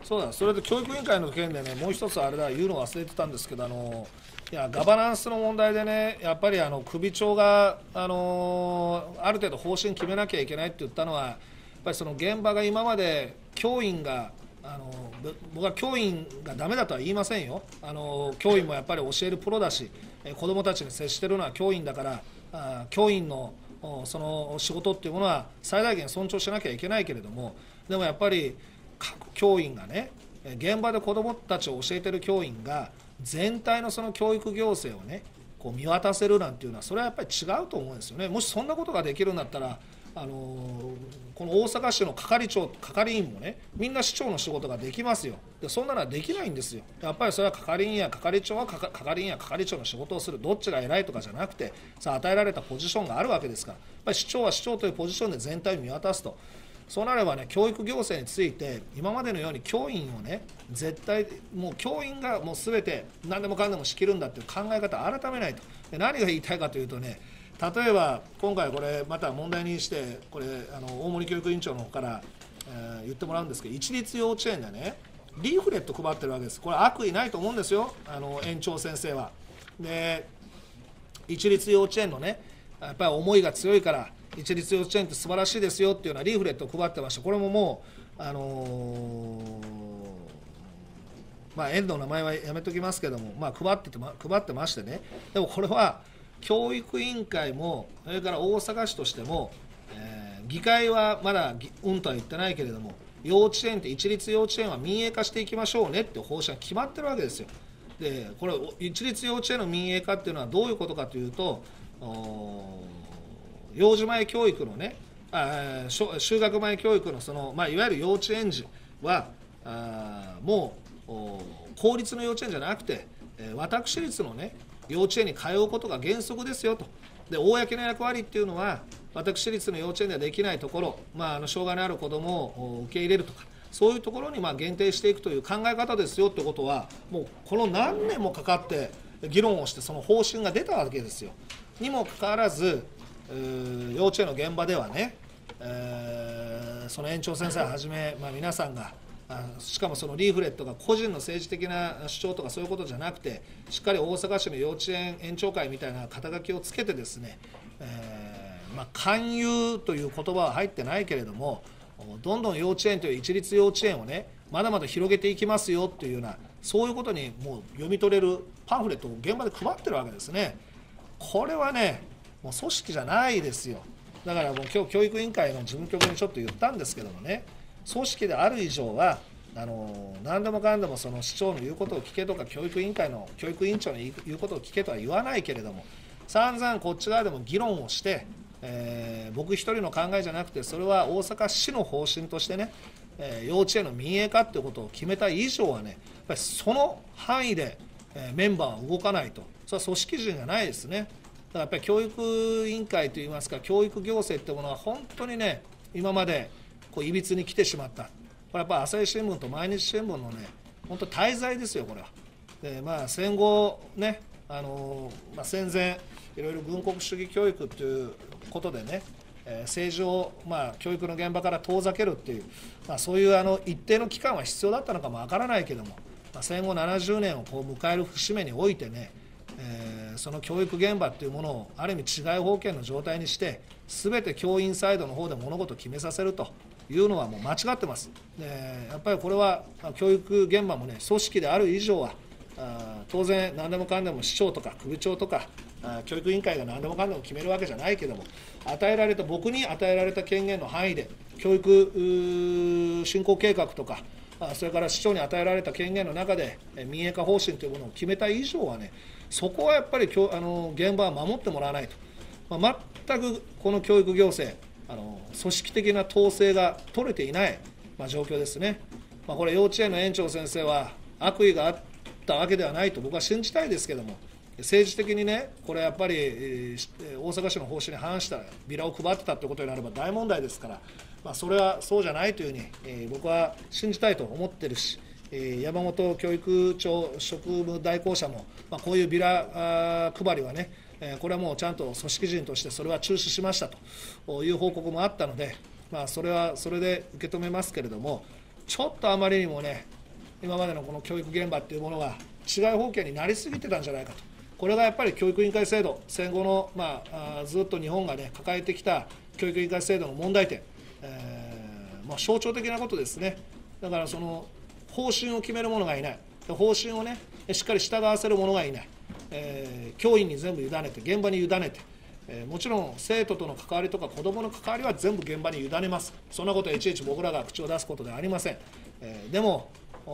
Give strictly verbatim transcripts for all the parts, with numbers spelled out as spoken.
そうだ、それで教育委員会の件でね、もう一つあれだ、言うの忘れてたんですけど、あのいやガバナンスの問題でね、やっぱりあの首長があのある程度方針決めなきゃいけないって言ったのは、やっぱりその現場が今まで教員があの僕は教員がダメだとは言いませんよ。あの教員もやっぱり教えるプロだし、子どもたちに接しているのは教員だから、あ教員のその仕事っていうものは最大限尊重しなきゃいけないけれども、でもやっぱり各教員がね、現場で子どもたちを教えている教員が全体のその教育行政をね、こう見渡せるなんていうのは、それはやっぱり違うと思うんですよね。もしそんなことができるんだったら、あのこの大阪市の係長、係員もね、みんな市長の仕事ができますよ。でそんなのはできないんですよ。やっぱりそれは係員や係長は係員や係長の仕事をする、どっちが偉いとかじゃなくて、さあ与えられたポジションがあるわけですから、やっぱり市長は市長というポジションで全体を見渡すと。そうなればね、教育行政について今までのように教員をね、絶対もう教員がもう全て何でもかんでも仕切るんだっていう考え方を改めないと。で何が言いたいかというとね、例えば今回これまた問題にして、これあの大森教育委員長の方から、えー、言ってもらうんですけど、一律幼稚園でねリーフレット配ってるわけです。これ悪意ないと思うんですよ、あの園長先生は。で一律幼稚園のね、やっぱり思いが強いから一律幼稚園って素晴らしいですよっていうようなリーフレットを配ってました。これももう、あのーまあ、園の名前はやめときますけども、まあ、配ってて、ま、配ってましてね、でもこれは教育委員会も、それから大阪市としても、えー、議会はまだうんとは言ってないけれども、幼稚園って一律幼稚園は民営化していきましょうねっていう方針が決まってるわけですよ。でこれ一律幼稚園の民営化っていうのはどういうことかというと、幼児前教育のね、あ就学前教育のその、まあ、いわゆる幼稚園児はあもう公立の幼稚園じゃなくて、私立のね幼稚園に通うことが原則ですよと。で公の役割っていうのは、私立の幼稚園ではできないところ、まあ、あの障害のある子どもを受け入れるとか、そういうところにまあ限定していくという考え方ですよってことは、もうこの何年もかかって議論をして、その方針が出たわけですよ。にもかかわらず、幼稚園の現場ではね、えー、その園長先生をはじめ、まあ、皆さんが、しかもそのリーフレットが個人の政治的な主張とかそういうことじゃなくて、しっかり大阪市の幼稚園園長会みたいな肩書きをつけてですね、えーまあ、勧誘という言葉は入ってないけれども、どんどん幼稚園という一律幼稚園をね、まだまだ広げていきますよというような、そういうことにもう読み取れるパンフレットを現場で配ってるわけですね。これはね、もう組織じゃないですよ。だからもう今日教育委員会の事務局にちょっと言ったんですけどもね、組織である以上はあの何でもかんでもその市長の言うことを聞けとか、教育委員会の教育委員長の言うことを聞けとは言わないけれども、散々こっち側でも議論をして、えー、僕一人の考えじゃなくて、それは大阪市の方針としてね、えー、幼稚園の民営化ということを決めた以上はね、やっぱりその範囲で、えー、メンバーは動かないと、それは組織人がないですね。だからやっぱり教育委員会といいますか、教育行政ってものは本当にね、今までこういびつに来てしまった。これやっぱり朝日新聞と毎日新聞のね、本当大罪ですよ、これは。でまあ、戦後ね、あのまあ、戦前いろいろ軍国主義教育ということでね、えー、政治を、まあ、教育の現場から遠ざけるっていう、まあ、そういうあの一定の期間は必要だったのかもわからないけども、まあ、戦後ななじゅうねんをこう迎える節目においてね、えー、その教育現場っていうものをある意味治外法権の状態にして、すべて教員サイドの方で物事を決めさせるというのはもう間違ってます。でやっぱりこれは教育現場もね、組織である以上は、あ当然何でもかんでも市長とか首長とかあ教育委員会が何でもかんでも決めるわけじゃないけども、与えられた僕に与えられた権限の範囲で教育振興計画とか、それから市長に与えられた権限の中で民営化方針というものを決めた以上はね、そこはやっぱりあの現場は守ってもらわないと、まあ、全くこの教育行政、あの組織的な統制が取れていない、まあ、状況ですね。まあ、これ幼稚園の園長先生は悪意があったわけではないと僕は信じたいですけども、政治的にね、これやっぱり大阪市の方針に反したビラを配ってたということになれば大問題ですから、まあ、それはそうじゃないというふうに、えー、僕は信じたいと思ってるし、えー、山本教育庁職務代行者も、まあ、こういうビラ配りはね、えー、これはもうちゃんと組織人としてそれは中止しましたという報告もあったので、まあ、それはそれで受け止めますけれども、ちょっとあまりにもね、 今までのこの教育現場っていうものが治外法権になりすぎてたんじゃないかと、これがやっぱり教育委員会制度、戦後の、まあ、あずっと日本が、ね、抱えてきた教育委員会制度の問題点、えーまあ、象徴的なことですね。だからその方針を決める者がいない、方針を、ね、しっかり従わせる者がいない、えー、教員に全部委ねて、現場に委ねて、えー、もちろん生徒との関わりとか子どもの関わりは全部現場に委ねます。そんなことはいちいち僕らが口を出すことではありません。えー、でも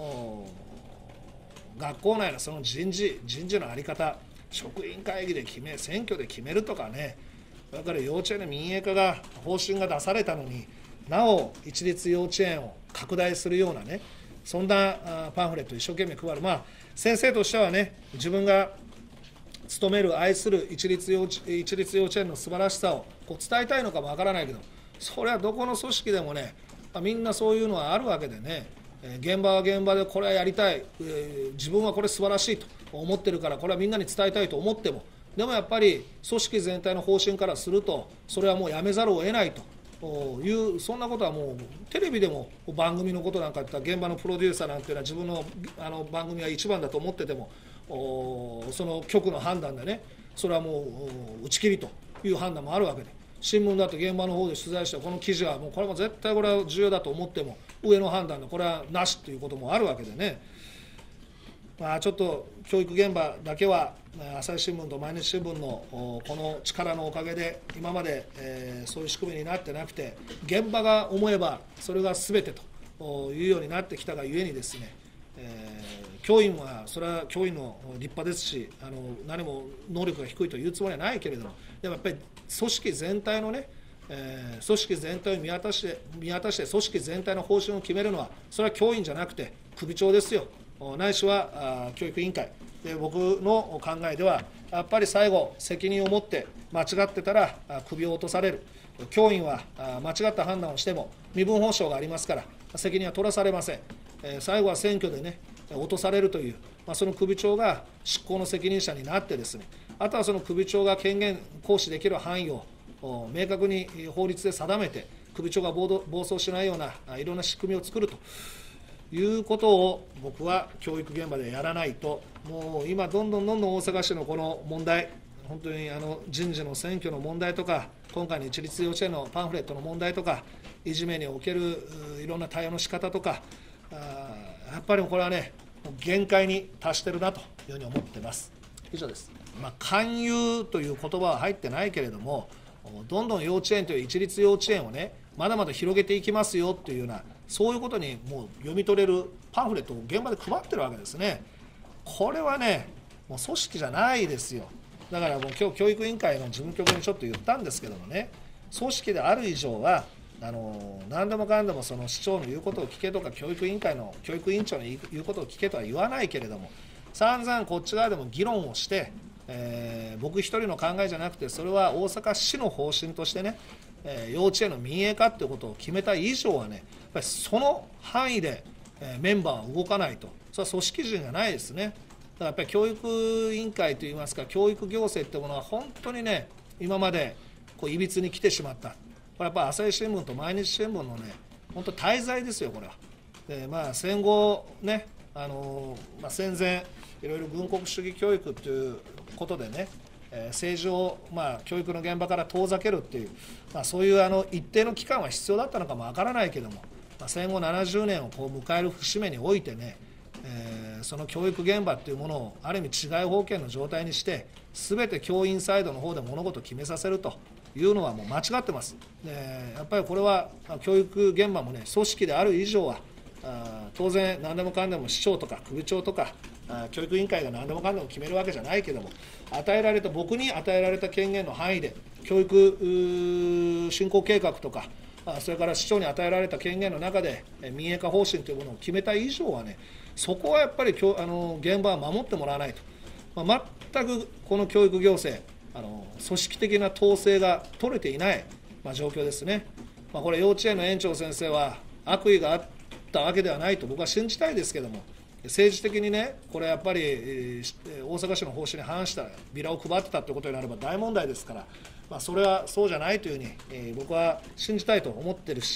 学校内のその人事、人事の在り方、職員会議で決め、選挙で決めるとかね、だから幼稚園の民営化が方針が出されたのに、なお一律幼稚園を拡大するようなね、そんなパンフレットを一生懸命配る、まあ、先生としてはね、自分が勤める、愛する一律幼稚、一律幼稚園の素晴らしさをこう伝えたいのかもわからないけど、それはどこの組織でもね、みんなそういうのはあるわけでね、現場は現場でこれはやりたい、自分はこれ素晴らしいと思ってるから、これはみんなに伝えたいと思っても、でもやっぱり組織全体の方針からすると、それはもうやめざるを得ないという、そんなことはもうテレビでも番組のことなんか言ったら、現場のプロデューサーなんていうのは自分のあの番組は一番だと思ってても、その局の判断でね、それはもう打ち切りという判断もあるわけで、新聞だと現場の方で取材して、この記事はもうこれも絶対これは重要だと思っても、上の判断でこれはなしということもあるわけでね、まあ、ちょっと教育現場だけは朝日新聞と毎日新聞のこの力のおかげで今まで、えー、そういう仕組みになってなくて、現場が思えばそれが全てというようになってきたがゆえにですね、えー、教員はそれは教員の立派ですし、あの何も能力が低いというつもりはないけれども、でもやっぱり組織全体のね、えー、組織全体を見渡して見渡して組織全体の方針を決めるのは、それは教員じゃなくて首長ですよ、ないしは教育委員会で、僕の考えではやっぱり最後責任を持って間違ってたら首を落とされる。教員は間違った判断をしても身分保障がありますから責任は取らされません。最後は選挙でね落とされるという、まあ、その首長が執行の責任者になってですね、あとはその首長が権限行使できる範囲を明確に法律で定めて、首長が暴走しないようないろんな仕組みを作るということを僕は教育現場でやらないと、もう今どんどんどんどん大阪市のこの問題、本当にあの人事の選挙の問題とか、今回の一律幼稚園のパンフレットの問題とか、いじめにおけるいろんな対応の仕方とか、あやっぱりこれはね、限界に達してるなというふうに思っています。以上です。まあ、勧誘という言葉は入ってないけれども、どんどん幼稚園という一律幼稚園をね、まだまだ広げていきますよというような、そういうことにもう読み取れるパンフレットを現場で配ってるわけですね。これはね、もう組織じゃないですよ。だからもう今日教育委員会の事務局にちょっと言ったんですけどもね、組織である以上は、あの何でもかんでもその市長の言うことを聞けとか、教育委員会の教育委員長の言うことを聞けとは言わないけれども、散々こっち側でも議論をして、えー、僕一人の考えじゃなくて、それは大阪市の方針としてね、えー、幼稚園の民営化ということを決めた以上はね、やっぱりその範囲で、えー、メンバーは動かないと、それは組織人がないですね。だからやっぱり教育委員会といいますか、教育行政ってものは本当にね、今までこういびつに来てしまった。これやっぱり朝日新聞と毎日新聞のね、本当大罪ですよ、これは。で、まあ、戦後ね、あのまあ、戦前いろいろ軍国主義教育ということでね、えー、政治を、まあ、教育の現場から遠ざけるっていう、まあ、そういうあの一定の期間は必要だったのかもわからないけども、まあ、戦後ななじゅうねんをこう迎える節目においてね、えー、その教育現場っていうものをある意味治外法権の状態にして、すべて教員サイドの方で物事を決めさせるというのはもう間違ってます。で、やっぱりこれは教育現場もね、組織である以上は、あ当然何でもかんでも市長とか首長とかあ教育委員会が何でもかんでも決めるわけじゃないけども、与えられた僕に与えられた権限の範囲で教育振興計画とか、それから市長に与えられた権限の中で民営化方針というものを決めた以上はね、そこはやっぱりあの現場は守ってもらわないと、まあ、全くこの教育行政あの組織的な統制が取れていない、まあ、状況ですね。まあ、これ幼稚園の園長先生は悪意があったわけではないと僕は信じたいですけども、政治的にね、これやっぱり大阪市の方針に反したビラを配ってたということになれば大問題ですから、まあ、それはそうじゃないというふうに僕は信じたいと思ってるし、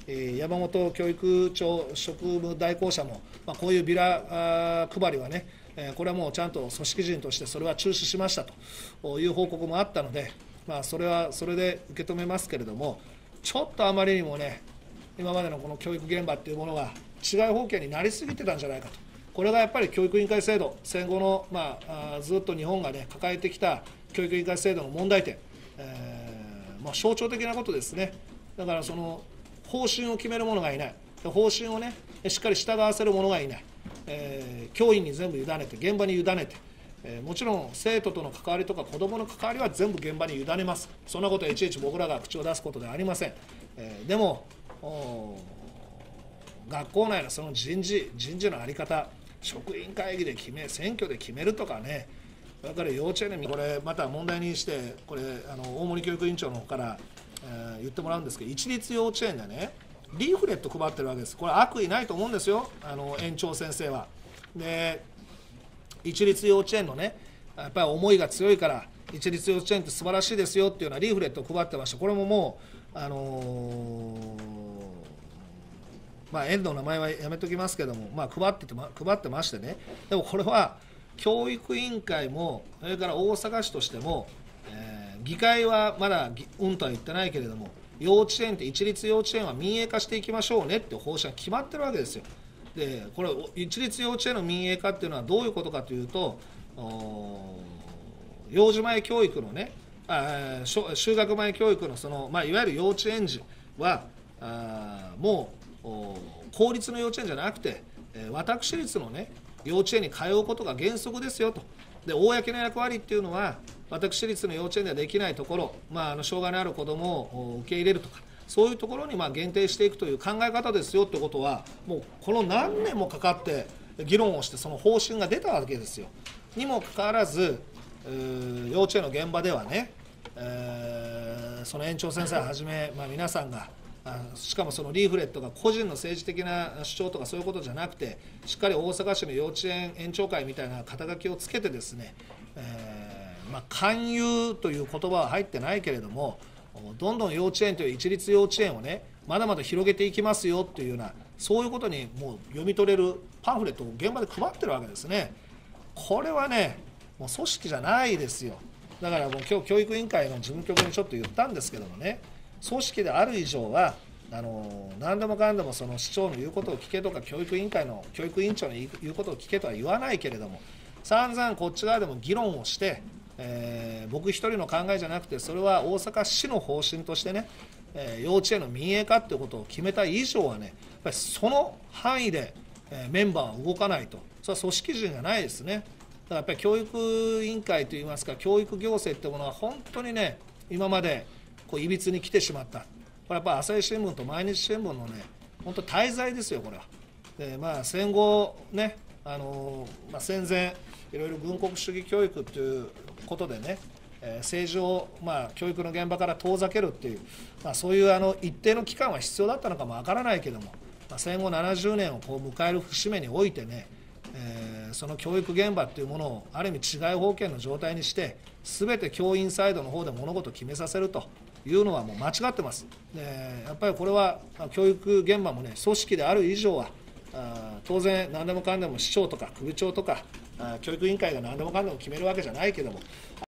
山本教育庁職務代行者も、まあ、こういうビラ配りはね、これはもうちゃんと組織人としてそれは中止しましたという報告もあったので、まあ、それはそれで受け止めますけれども、ちょっとあまりにもね、今までのこの教育現場っていうものが治外法権になりすぎてたんじゃないかと、これがやっぱり教育委員会制度、戦後の、まあ、ずっと日本が、ね、抱えてきた教育委員会制度の問題点、えーまあ、象徴的なことですね。だからその方針を決める者がいない、方針を、ね、しっかり従わせる者がいない、えー、教員に全部委ねて、現場に委ねて、えー、もちろん生徒との関わりとか子どもの関わりは全部現場に委ねます、そんなことはいちいち僕らが口を出すことではありません。えー、でも、学校内のその人事、人事の在り方、職員会議で決め、選挙で決めるとかね、だから幼稚園で、これ、また問題にして、これ、あの大森教育委員長の方から、えー、言ってもらうんですけど、一律幼稚園でね、リーフレット配ってるわけです、これ、悪意ないと思うんですよ、あの園長先生は。で、一律幼稚園のね、やっぱり思いが強いから、一律幼稚園って素晴らしいですよっていうようなリーフレットを配ってました、これももう、あのーまあ、園の名前はやめときますけども、まあ、配ってて、ま、配ってましてね、でもこれは、教育委員会も、それから大阪市としても、えー、議会はまだうんとは言ってないけれども、幼稚園って、一律幼稚園は民営化していきましょうねっていう方針が決まってるわけですよ。で、これ、一律幼稚園の民営化っていうのはどういうことかというと、幼児前教育のね、あ就学前教育のその、まあ、いわゆる幼稚園児は、あもう公立の幼稚園じゃなくて、私立のね、幼稚園に通うことが原則ですよと。で、公の役割っていうのは、私立の幼稚園ではできないところ、まあ、あの障害のある子どもを受け入れるとか、そういうところにまあ限定していくという考え方ですよってことは、もうこの何年もかかって議論をして、その方針が出たわけですよ。にもかかわらず、幼稚園の現場ではね、えー、その園長先生をはじめ、まあ、皆さんが、しかもそのリーフレットが個人の政治的な主張とかそういうことじゃなくて、しっかり大阪市の幼稚園園長会みたいな肩書きをつけてですね、えーまあ、勧誘という言葉は入ってないけれども、どんどん幼稚園という一律幼稚園をね、まだまだ広げていきますよというような、そういうことにもう読み取れるパンフレットを現場で配ってるわけですね。これはね、もう組織じゃないですよ。だからもう今日教育委員会の事務局にちょっと言ったんですけどもね、組織である以上は、あの何でもかんでもその市長の言うことを聞けとか、教育委員会の教育委員長の言うことを聞けとは言わないけれども、散々こっち側でも議論をして、えー、僕一人の考えじゃなくて、それは大阪市の方針としてね、えー、幼稚園の民営化っていうことを決めた以上はね、やっぱりその範囲で、えー、メンバーは動かないと、それは組織人がないですね。だからやっぱり教育委員会といいますか、教育行政ってものは本当にね、今までこういびつに来てしまった。これやっぱり朝日新聞と毎日新聞のね、本当大罪ですよ、これは。で、まあ、戦後ね、あのまあ、戦前いろいろ軍国主義教育ということでね、えー、政治を、まあ、教育の現場から遠ざけるっていう、まあ、そういうあの一定の期間は必要だったのかもわからないけども、まあ、戦後ななじゅうねんをこう迎える節目においてね、えー、その教育現場っていうものをある意味治外法権の状態にして、すべて教員サイドの方で物事を決めさせるというのはもう間違ってます。で、やっぱりこれは教育現場もね、組織である以上は、あ当然何でもかんでも市長とか首長とかあ教育委員会が何でもかんでも決めるわけじゃないけども、